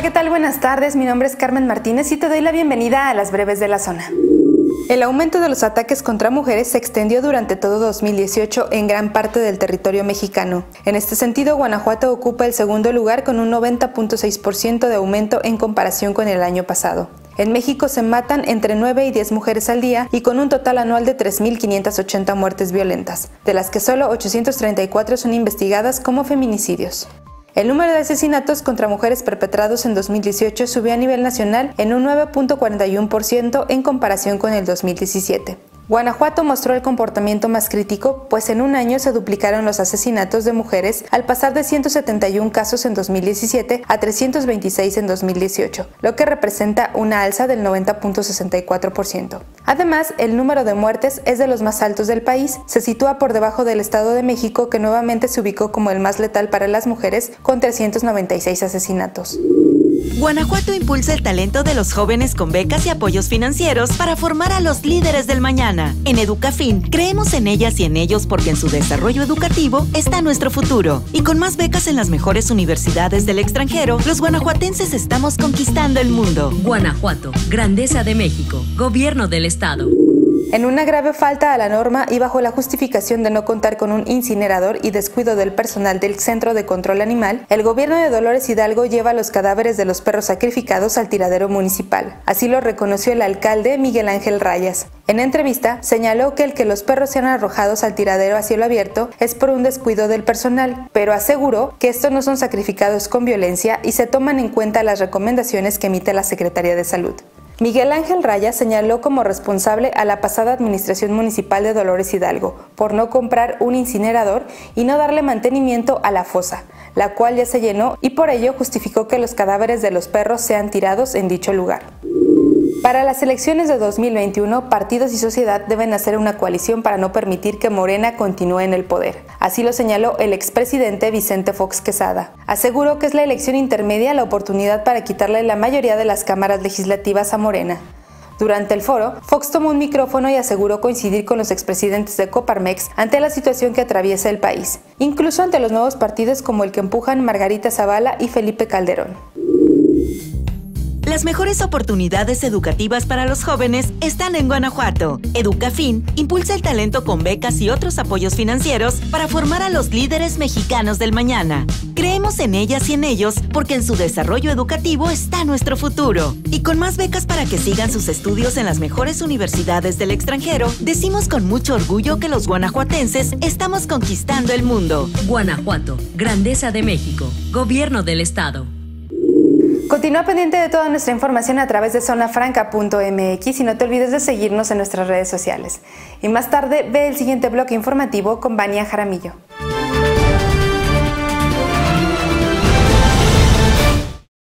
¿qué tal? Buenas tardes, mi nombre es Carmen Martínez y te doy la bienvenida a las breves de la zona. El aumento de los ataques contra mujeres se extendió durante todo 2018 en gran parte del territorio mexicano. En este sentido, Guanajuato ocupa el segundo lugar con un 90.6% de aumento en comparación con el año pasado. En México se matan entre 9 y 10 mujeres al día y con un total anual de 3.580 muertes violentas, de las que solo 834 son investigadas como feminicidios. El número de asesinatos contra mujeres perpetrados en 2018 subió a nivel nacional en un 9.41% en comparación con el 2017. Guanajuato mostró el comportamiento más crítico, pues en un año se duplicaron los asesinatos de mujeres al pasar de 171 casos en 2017 a 326 en 2018, lo que representa una alza del 90.64%. Además, el número de muertes es de los más altos del país, se sitúa por debajo del Estado de México, que nuevamente se ubicó como el más letal para las mujeres, con 396 asesinatos. Guanajuato impulsa el talento de los jóvenes con becas y apoyos financieros para formar a los líderes del mañana. En Educafin, creemos en ellas y en ellos porque en su desarrollo educativo está nuestro futuro. Y con más becas en las mejores universidades del extranjero, los guanajuatenses estamos conquistando el mundo. Guanajuato, Grandeza de México, Gobierno del Estado. En una grave falta a la norma y bajo la justificación de no contar con un incinerador y descuido del personal del Centro de Control Animal, el gobierno de Dolores Hidalgo lleva los cadáveres de los perros sacrificados al tiradero municipal. Así lo reconoció el alcalde Miguel Ángel Rayas. En entrevista, señaló que el que los perros sean arrojados al tiradero a cielo abierto es por un descuido del personal, pero aseguró que estos no son sacrificados con violencia y se toman en cuenta las recomendaciones que emite la Secretaría de Salud. Miguel Ángel Rayas señaló como responsable a la pasada administración municipal de Dolores Hidalgo por no comprar un incinerador y no darle mantenimiento a la fosa, la cual ya se llenó, y por ello justificó que los cadáveres de los perros sean tirados en dicho lugar. Para las elecciones de 2021, partidos y sociedad deben hacer una coalición para no permitir que Morena continúe en el poder. Así lo señaló el expresidente Vicente Fox Quesada. Aseguró que es la elección intermedia la oportunidad para quitarle la mayoría de las cámaras legislativas a Morena. Durante el foro, Fox tomó un micrófono y aseguró coincidir con los expresidentes de Coparmex ante la situación que atraviesa el país, incluso ante los nuevos partidos como el que empujan Margarita Zavala y Felipe Calderón. Las mejores oportunidades educativas para los jóvenes están en Guanajuato. Educafin impulsa el talento con becas y otros apoyos financieros para formar a los líderes mexicanos del mañana. Creemos en ellas y en ellos porque en su desarrollo educativo está nuestro futuro. Y con más becas para que sigan sus estudios en las mejores universidades del extranjero, decimos con mucho orgullo que los guanajuatenses estamos conquistando el mundo. Guanajuato, Grandeza de México, Gobierno del Estado. Continúa pendiente de toda nuestra información a través de zonafranca.mx y no te olvides de seguirnos en nuestras redes sociales. Y más tarde ve el siguiente bloque informativo con Vania Jaramillo.